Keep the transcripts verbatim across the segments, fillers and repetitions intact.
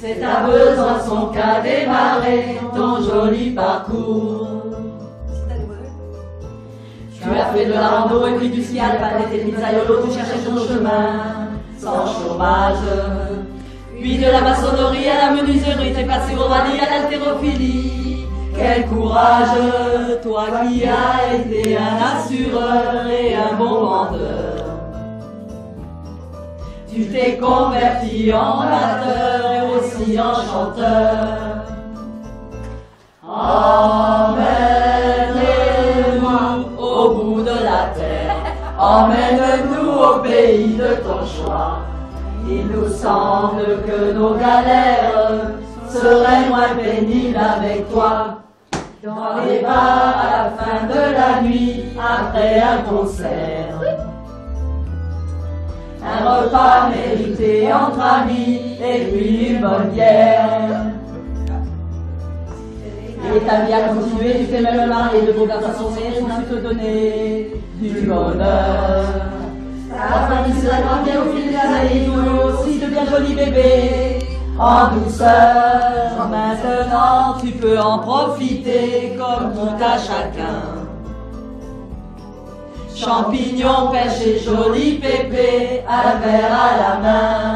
C'est à Besançon qu'a démarré ton joli parcours. Tu as fait de la rando et puis du ski alpin, t'étais pizzaïolo, tu cherchais ton chemin sans chômage. Puis de la maçonnerie à la menuiserie, t'es passé au rallye à l'haltérophilie. Quel courage, toi qui as été un assureur et un bon vendeur. Tu t'es converti en batteur et aussi en chanteur. Emmène-nous au bout de la terre, emmène-nous au pays de ton choix. Il nous semble que nos galères seraient moins pénibles avec toi. Dans les bars à la fin de la nuit, après un concert, un repas mérité entre amis et puis une bonne bière. Et ta vie a continué, tu fais même le mari de beaux garçons assommés, ont su te donner du bonheur. Ta famille se grandit au fil des années, nous aussi de bien jolis bébés. En douceur, maintenant tu peux en profiter comme tout à chacun. Champignons, pêche et joli pépé, un verre à la main.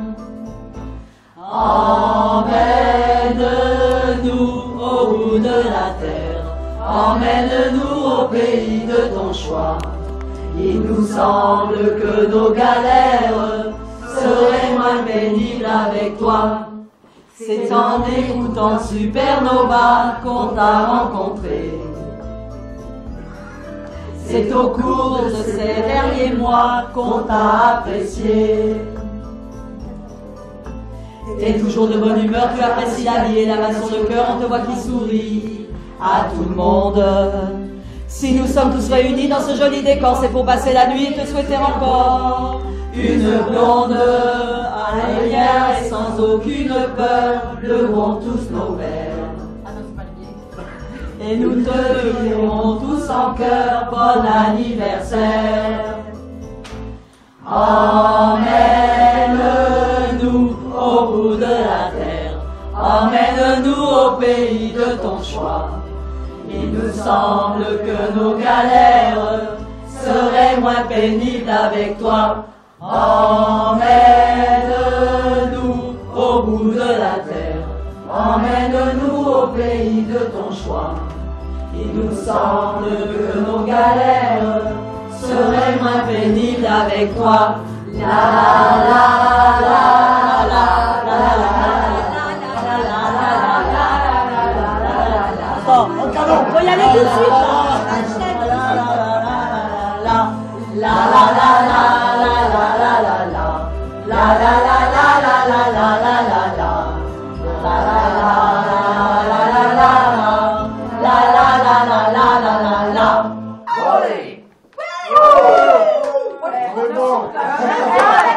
Emmène-nous au bout de la terre, emmène-nous au pays de ton choix. Il nous semble que nos galères seraient moins pénibles avec toi. C'est en écoutant Supernova qu'on t'a rencontré. C'est au cours de ces derniers mois qu'on t'a apprécié. T'es toujours de bonne humeur, tu apprécies la vie et la main sur le cœur, on te voit qui sourit à tout le monde. Si nous sommes tous réunis dans ce joli décor, c'est pour passer la nuit et te souhaiter encore une blonde aérienne et sans aucune peur, levons tous nos verres. Et nous te dirons tous en cœur, bon anniversaire. Emmène-nous au bout de la terre, emmène-nous au pays de ton choix. Il nous semble que nos galères seraient moins pénibles avec toi. Emmène-nous au bout de la terre, emmène-nous au pays de ton choix. Il nous semble que nos galères seraient moins pénibles avec toi. La la la la la la la la. Bon, on peut y aller tout de suite. La la la la la la la la la la la la la la la la la la. Allez!